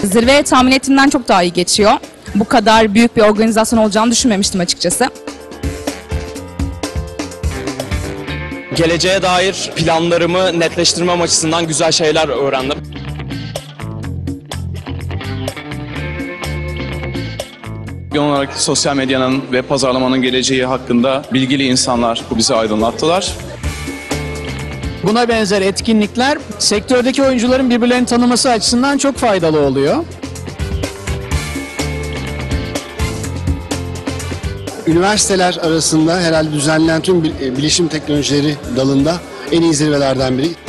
Zirve tahmin ettiğimden çok daha iyi geçiyor. Bu kadar büyük bir organizasyon olacağını düşünmemiştim açıkçası. Geleceğe dair planlarımı netleştirmem açısından güzel şeyler öğrendim. Genel olarak sosyal medyanın ve pazarlamanın geleceği hakkında bilgili insanlar bizi aydınlattılar. Buna benzer etkinlikler sektördeki oyuncuların birbirlerini tanıması açısından çok faydalı oluyor. Üniversiteler arasında herhalde düzenlenen tüm bilişim teknolojileri dalında en iyi zirvelerden biri.